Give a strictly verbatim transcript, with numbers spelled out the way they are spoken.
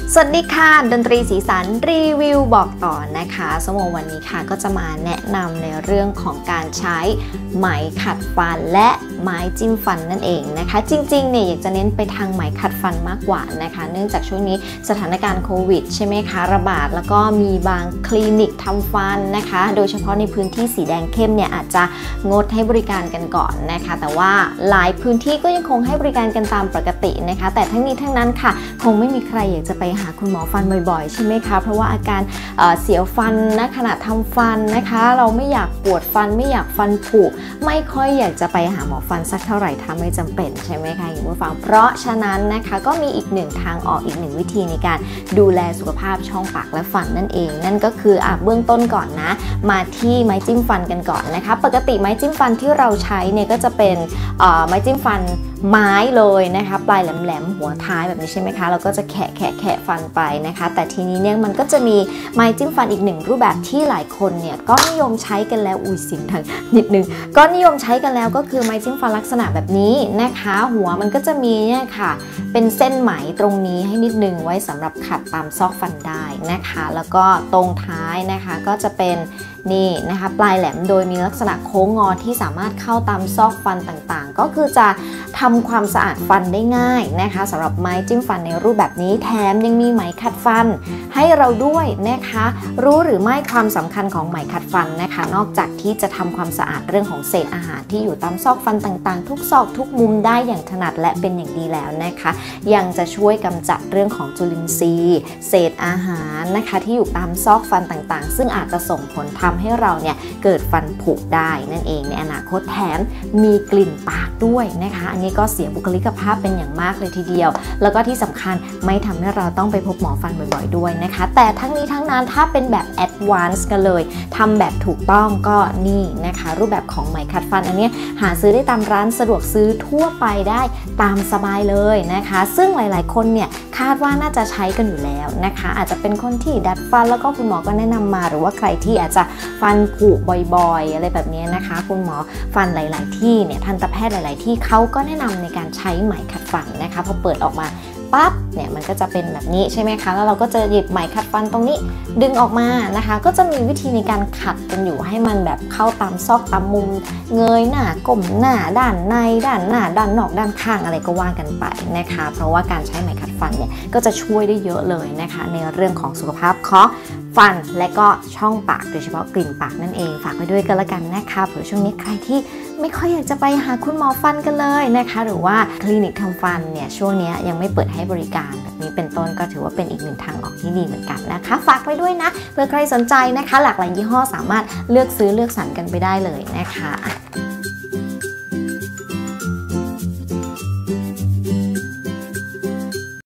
สวัสดีค่ะดนตรีสีสันรีวิวบอกต่อนะคะสมมติวันนี้ค่ะก็จะมาแนะนำในเรื่องของการใช้ไหมขัดฟันและไม้จิ้มฟันนั่นเองนะคะจริงๆเนี่ยอยากจะเน้นไปทางไหมขัดฟันมากกว่านะคะเนื่องจากช่วงนี้สถานการณ์โควิดใช่ไหมคะระบาดแล้วก็มีบางคลินิกทำฟันนะคะโดยเฉพาะในพื้นที่สีแดงเข้มเนี่ยอาจจะงดให้บริการกันก่อนนะคะแต่ว่าหลายพื้นที่ก็ยังคงให้บริการกันตามปกตินะคะแต่ทั้งนี้ทั้งนั้นค่ะคงไม่มีใครอยากจะไปหาคุณหมอฟันบ่อยๆใช่ไหมคะเพราะว่าอาการเอ่อเสียวฟันนะขณะทำฟันนะคะเราไม่อยากปวดฟันไม่อยากฟันผุไม่ค่อยอยากจะไปหาหมอฟันสักเท่าไหร่ถ้าไม่จำเป็นใช่ไหมคะคุณผู้ฟังเพราะฉะนั้นนะคะก็มีอีกหนึ่งทางออกอีกหนึ่งวิธีในการดูแลสุขภาพช่องปากและฟันนั่นเองนั่นก็คืออ่ะเบื้องต้นก่อนนะมาที่ไม้จิ้มฟันกันก่อนนะคะปกติไม้จิ้มฟันที่เราใช้เนี่ยก็จะเป็นเอ่อไม้จิ้มฟันไม้เลยนะคะปลายแหลมๆหัวท้ายแบบนี้ใช่ไหมคะเราก็จะแคะแคะแคะฟันไปนะคะแต่ทีนี้เนี่ยมันก็จะมีไม้จิ้มฟันอีกหนึ่งรูปแบบที่หลายคนเนี่ยก็นิยมใช้กันแล้วอุ้ยเสียงดังนิดนึงก็นิยมใช้กันแล้วก็คือไม้จิ้มฟันลักษณะแบบนี้นะคะหัวมันก็จะมีเนี่ยค่ะเป็นเส้นไหมตรงนี้ให้นิดนึงไว้สำหรับขัดตามซอกฟันได้นะคะแล้วก็ตรงท้ายนะคะก็จะเป็นนี่นะคะปลายแหลมโดยมีลักษณะโค้งงอที่สามารถเข้าตามซอกฟันต่างๆก็คือจะทำความสะอาดฟันได้ง่ายนะคะสำหรับไม้จิ้มฟันในรูปแบบนี้แถมยังมีไหมขัดฟันให้เราด้วยนะคะรู้หรือไม่ความสำคัญของไหมขัดฟันนะคะนอกจากที่จะทำความสะอาดเรื่องของเศษอาหารที่อยู่ตามซอกฟันต่างๆทุกซอกทุกมุมได้อย่างถนัดและเป็นอย่างดีแล้วนะคะยังจะช่วยกำจัดเรื่องของจุลินทรีย์เศษอาหารนะคะที่อยู่ตามซอกฟันต่างๆซึ่งอาจจะส่งผลทำให้เราเนี่ยเกิดฟันผุได้นั่นเองในอนาคตแถมมีกลิ่นปากด้วยนะคะอันนี้ก็เสียบุคลิกภาพเป็นอย่างมากเลยทีเดียวแล้วก็ที่สำคัญไม่ทำให้เราต้องไปพบหมอฟันบ่อยๆด้วยนะคะแต่ทั้งนี้ทั้งนั้นถ้าเป็นแบบแอดวานซ์กันเลยทำแบบถูกต้องก็นี่นะคะรูปแบบของไหมขัดฟันอันนี้หาซื้อได้ตามร้านสะดวกซื้อทั่วไปได้ตามสบายเลยนะคะซึ่งหลายๆคนเนี่ยคาดว่าน่าจะใช้กันอยู่แล้วนะคะอาจจะเป็นคนที่ดัดฟันแล้วก็คุณหมอก็แนะนำมาหรือว่าใครที่อาจจะฟันผุบ่อยๆอะไรแบบนี้นะคะคุณหมอฟันหลายๆที่เนี่ยทันตแพทย์หลายๆที่เขาก็แนะนำในการใช้ไหมขัดฟันนะคะพอเปิดออกมาปั๊บเนี่ยมันก็จะเป็นแบบนี้ใช่ไหมคะแล้วเราก็จะหยิบไหมขัดฟันตรงนี้ดึงออกมานะคะก็จะมีวิธีในการขัดกันอยู่ให้มันแบบเข้าตามซอกตามมุมเงยหน้าก้มหน้าด้านในด้านหน้าด้านนอกด้านข้างอะไรก็ว่ากันไปนะคะเพราะว่าการใช้ไหมขัดฟันเนี่ยก็จะช่วยได้เยอะเลยนะคะในเรื่องของสุขภาพของฟันและก็ช่องปากโดยเฉพาะกลิ่นปากนั่นเองฝากไว้ด้วยกันละกันนะคะเผื่อช่วงนี้ใครที่ไม่ค่อยอยากจะไปหาคุณหมอฟันกันเลยนะคะหรือว่าคลินิกทำฟันเนี่ยช่วงนี้ยังไม่เปิดให้บริการแบบนี้เป็นต้นก็ถือว่าเป็นอีกหนึ่งทางออกที่ดีเหมือนกันนะคะฝากไว้ด้วยนะเผื่อใครสนใจนะคะหลากหลายยี่ห้อสามารถเลือกซื้อเลือกสรรกันไปได้เลยนะคะ